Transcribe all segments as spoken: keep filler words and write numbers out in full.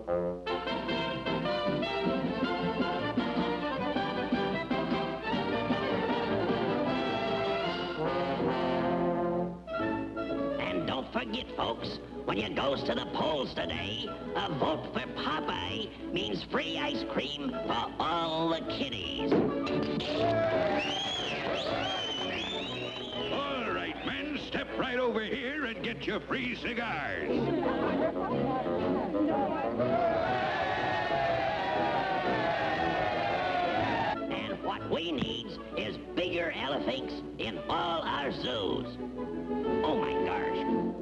And don't forget, folks, when you goes to the polls today, a vote for Popeye means free ice cream for all the kiddies. All right, men, step right over here and get your free cigars. And what we need is bigger elephants in all our zoos. Oh, my gosh.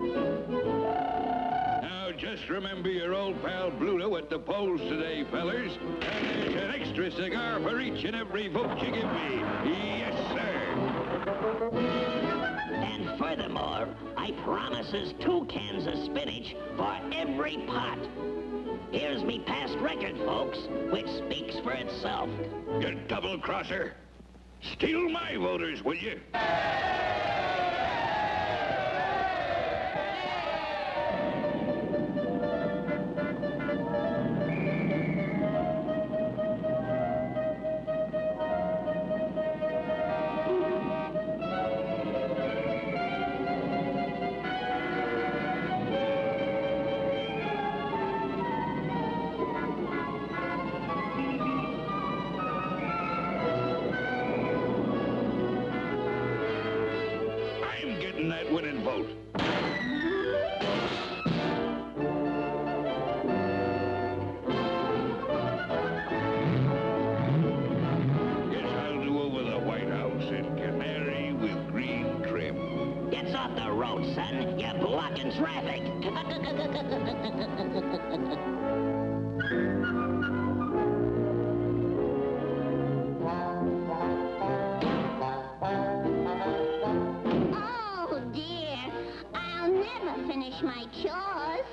Now, just remember your old pal Bluto at the polls today, fellers. And there's an extra cigar for each and every vote you give me. Yes, sir. And furthermore, I promises two cans of spinach for every pot. Here's me past record, folks, which speaks for itself. You double-crosser. Steal my voters, will you? That winning vote. Guess I'll do over the White House in canary with green trim. Get off the road, son. You're blocking traffic. My chores.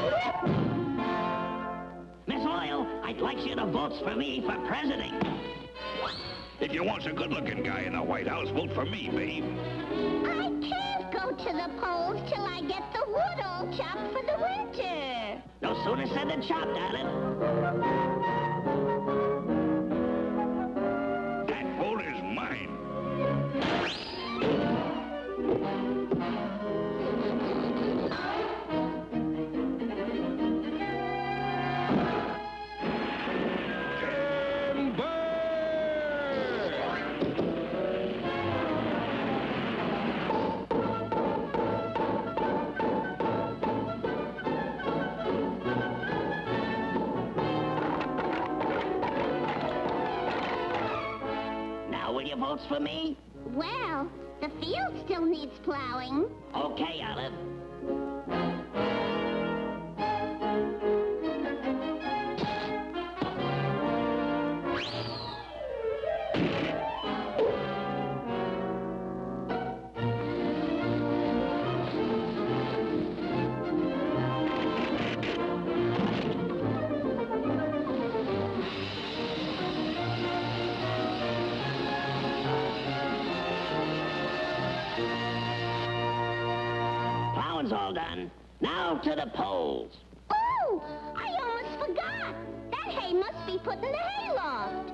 Miss Loyal, I'd like you to vote for me for president. If you want a good-looking guy in the White House, vote for me, babe. I can't go to the polls till I get the wood all chopped for the winter. No sooner said than chopped, darling. That vote is mine. Votes for me? Well, the field still needs plowing. Okay, Olive. All done. Now to the polls. Oh, I almost forgot. That hay must be put in the hayloft.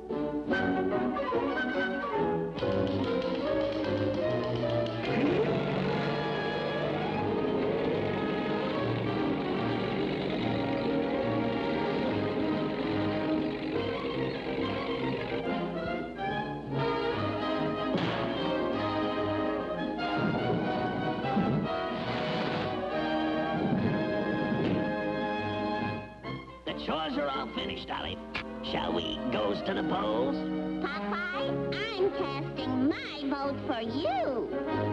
Chores are all finished, Ollie. Shall we goes to the polls? Popeye, I'm casting my vote for you.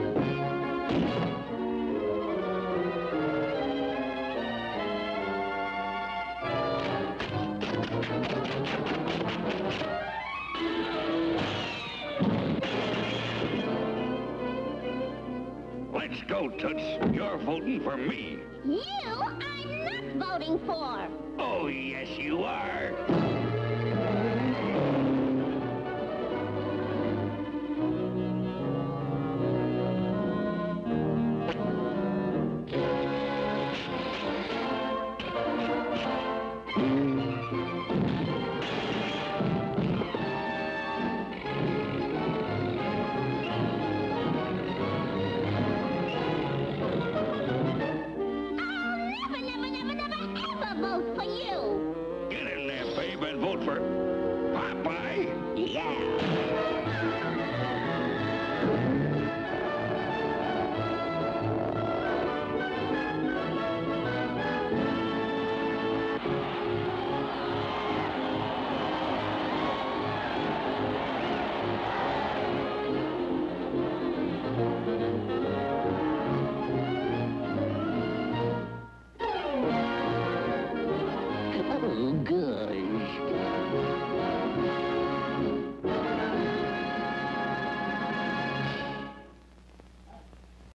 Let's go, Toots. You're voting for me. You, I'm not voting for. Oh, yes, you are. Never, never, never, never, ever vote for you. Get in there, babe, and vote for Popeye. Yeah. Oh, good.